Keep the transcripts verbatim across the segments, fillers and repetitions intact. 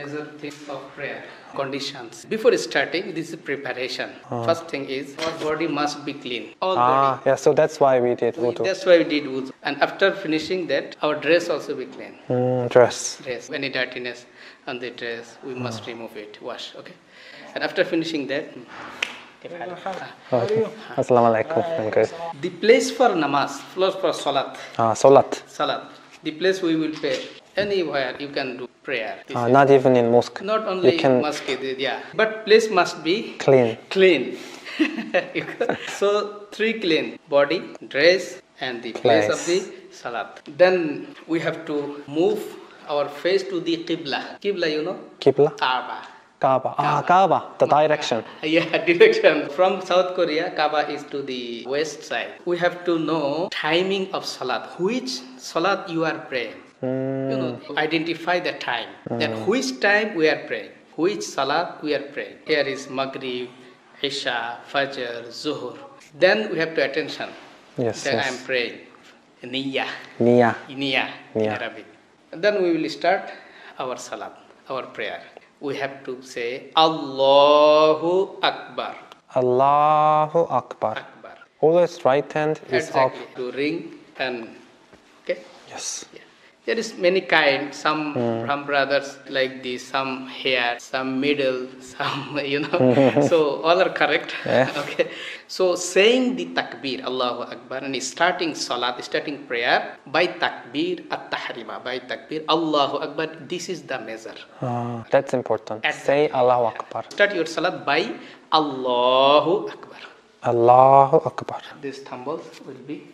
major things of prayer. Conditions. Before starting, this is preparation. Uh. First thing is our body must be clean. All Ah, body. yeah, so that's why we did We, wudu. that's why we did wudu. And after finishing that, our dress also be clean. Mm, dress. Dress. Any dirtiness on the dress, we must remove it. Wash. Okay. And after finishing that, Okay. Assalamu alaikum. Okay. the place for namaz, place for salat. Ah, salat. Salat. The place we will pray. Anywhere you can do prayer. Ah, not even in mosque. Not only You can mosque, yeah. But place must be clean. clean. So three clean: body, dress, and the place, Place. of the salat. Then we have to move our face to the qibla. Qibla, you know? Qibla. Kaaba. Kaaba. Ah, Kaaba. The direction. Yeah, direction. From South Korea, Kaaba is to the west side. We have to know timing of salat. Which salat you are praying. Mm. You know, identify the time. Then which time we are praying. Which salat we are praying. Here is Maghrib, Isha, Fajr, Zuhur. Then we have to attention. Yes. Then yes. I am praying. Niyya. Nia. Niyya in Niyya. Arabic. And then we will start our salat, our prayer. We have to say Allahu Akbar. Allahu Akbar. Akbar. Always right hand is Exactly. up. To ring and okay. Yes. Yeah. There is many kind. Some from brothers like this. Some here. Some middle. Some you know. So all are correct. Yeah. Okay. So saying the takbir Allahu Akbar and starting salat, starting prayer by takbir at-tahrima, by takbir Allahu Akbar. This is the measure. Ah, that's important. Exactly. Say Allahu Akbar. Start your salat by Allahu Akbar. Allahu Akbar. These tumbles will be.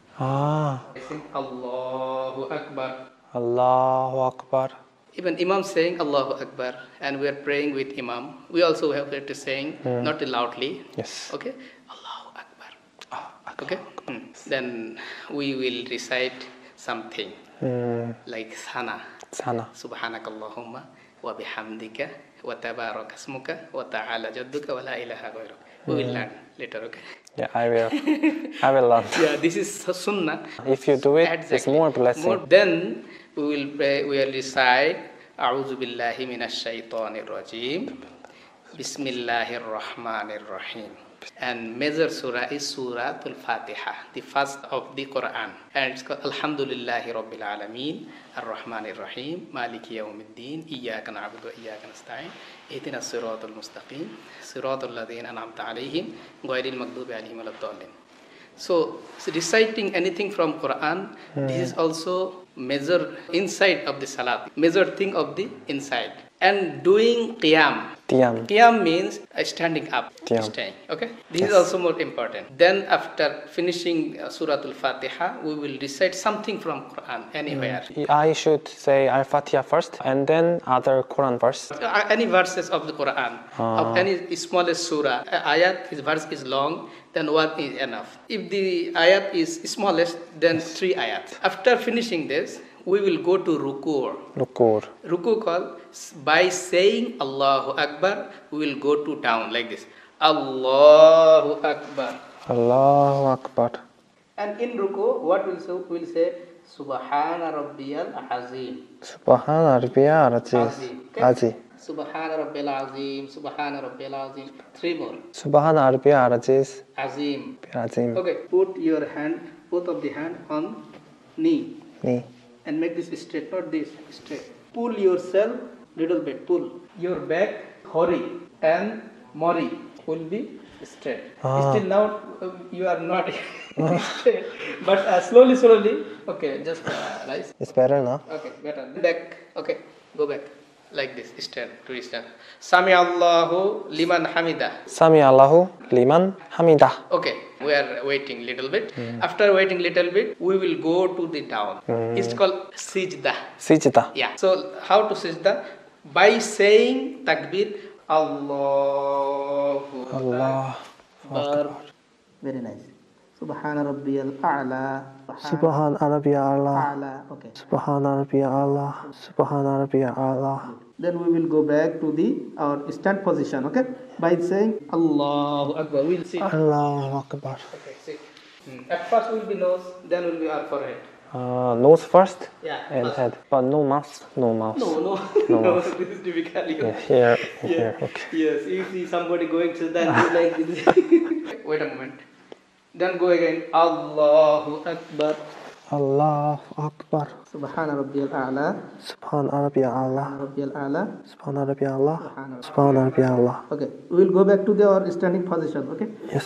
Ah, I think Allahu Akbar. Allahu Akbar. Even Imam saying Allahu Akbar, and we are praying with Imam. We also have to saying not loudly. Yes. Okay, Allahu Akbar. Ah, Akbar. Okay. Hmm. Then we will recite something Mm, like Sana. sana. Subhanakallahumma wa bihamdika wa tabaraka ismuka wa ta'ala jadduka wa la ilaha ghayruk. We will learn later. Okay. Yeah, I will. I will learn. Yeah, this is sunnah. If you do it, it's Exactly. more blessing. More, then we will pray, we will recite A'udhu billahi minash shaitanir rajim. Bismillahir rahmanir rahim. And major surah is Surah Al-Fatiha, the first of the Quran. And it's called Alhamdulillahi Rabbil Alameen, Ar-Rahmanir Rahim, Maliki Yawmiddin, Iyyaka na'budu wa iyyaka nasta'in, Ihdinas siratal mustaqim, siratal ladzina an'amta 'alaihim, ghairil maghdubi 'alaihim waladdallin. So, so reciting anything from Quran, mm. this is also major inside of the salat, major thing of the inside. And doing qiyam. Qiyam. Qiyam means uh, standing up, Qiyam. staying. Okay, this Yes. is also more important. Then after finishing uh, Surah Al-Fatiha, we will recite something from Quran anywhere. I should say Al-Fatiha first and then other Quran verse. Uh, any verses of the Quran, of any smallest surah. Uh, ayat, his verse is long, then one is enough. If the ayat is smallest, then three ayat. After finishing this, we will go to ruku'. Rukur. Ruku' call by saying Allahu Akbar, we will go to down like this. Allahu Akbar. Allahu Akbar. And in ruku', what will say? We'll say Subhana Rabbiyal Azim. Subhana Rabbiyal Azim. Azim. Okay? Azim. Subhana Rabbiyal Azim. Subhana Rabbiyal Azim. Three more. Subhana Rabbiyal Aziz. Azim. Azim. Okay. Put your hand, both of the hand on knee. Knee. And make this straight, not this, straight. Pull yourself little bit, pull. Your back, hori and mori will be straight. Ah. Still now uh, you are not straight, but uh, slowly, slowly, okay, just uh, rise. It's better now. Okay, better. Back, okay, go back. Like this, stand, to stand. Sami Allahu liman hamida. Sami Allahu liman hamidah. Okay, we are waiting little bit. Mm. After waiting little bit, we will go to the down. Mm. It's called sijda. Sijda. Yeah. So how to sijda? By saying takbir, Allahu Allah. Akbar. Very nice. Subhana Rabbiyal A'la. Subhan Arabiya Allah. A'la. Okay. Subhana Rabbiya Allah. Subhana Rabbiya Allah. Then we will go back to the our stand position. Okay. By saying Allahu Akbar, we'll see. Allahu Akbar. Okay. See. Hmm. At first will be nose, then will be our forehead. Uh, nose first Yeah. and first. head, but no mouth, no mouth. No, no, No no. mouth. This is typical. Yeah, here, Yeah. here, okay. Yes, if you see somebody going to then do like this. Wait a moment. Then go again. Allahu Akbar. Allah Akbar. Subhana Rabbiyal A'la. Subhan Arabi Allah. Rabbiyal A'la. Subhan Arabi Allah. Subhan Arabi Allah. Okay, we will go back to the our standing position. Okay. Yes.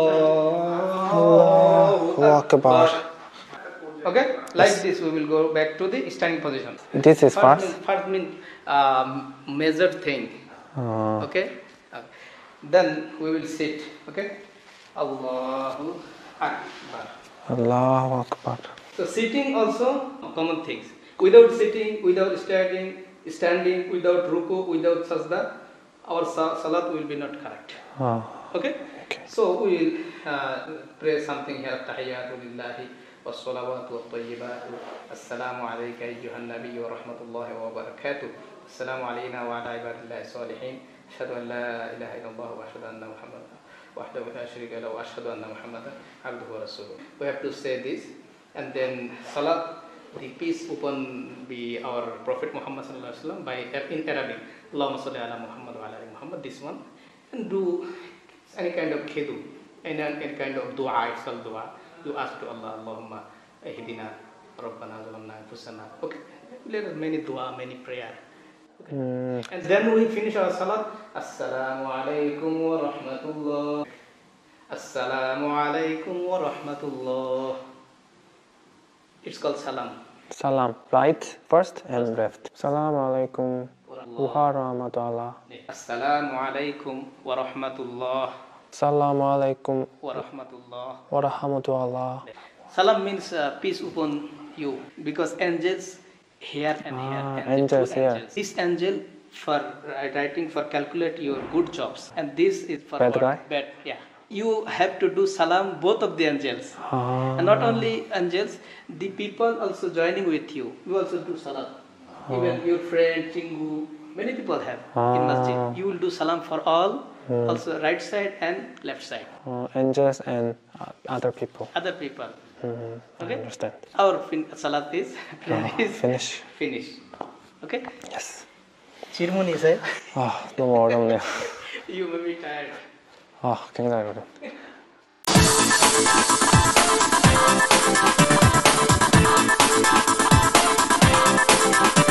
Allahu Akbar. Okay, like this we will go back to the standing position. This is First fast. mean, first mean um, measured thing. Uh, Okay. Okay. Then we will sit. Okay. Allahu Akbar. Allahu Akbar. So sitting also common things. Without sitting, without standing, standing, without ruku, without sajda, our sa- salat will be not correct. Uh, Okay? Okay. So we will uh, pray something here. Tahiyyatu lillahi wassalawatu wattayyibatu. Assalamu alayka ayyuhan nabiyyu wa rahmatullahi wa barakatuh. Assalamu alayna wa ala ibadillahi salihin. Ashhadu an la ilaha illallah wa ashhadu anna Muhammadan wahdahu la sharika lahu wa ashhadu anna Muhammadan abduhu wa rasuluh. We have to say this, and then salat, the peace upon be our Prophet Muhammad sallallahu alaihi wasallam by in Arabic. Allahumma salli ala Muhammad wa ala ali Muhammad. This one, and do any kind of khidu, any, any kind of dua, it's called dua. You ask to Allah, Allahumma ihdina rabbana zalamna anfusana. Okay, there are many dua, many prayer. Okay. mm, And then we finish our salat. Assalamu alaikum wa rahmatullah. Assalamu alaikum wa rahmatullah. It's called salam. Salam. Right first and left. Assalamu alaikum wa rahmatullah. Assalamu alaikum wa rahmatullah. Assalamu alaikum Wa rahmatullah. wa rahmatullah. Salam means uh, peace upon you, because angels here and here. Ah, And the angels two here. angels. This angel for uh, writing for calculate your good jobs, and this is for Bad what? guy? Bad. Yeah. You have to do salam both of the angels, Ah, and not only angels, the people also joining with you. You also do salam. Even your friend Chingu, many people have in Ah. masjid. You will do salam for all, also right side and left side. uh, angels and uh, other people. Other people. Mhm, I Okay. understand. Our fin- salat is prayer Uh, is finish. finished. Okay. Yes. 질문이 있어요? 아, 너무 어렵네요. You may be tired. 아, 굉장히 어렵네요. Thank you.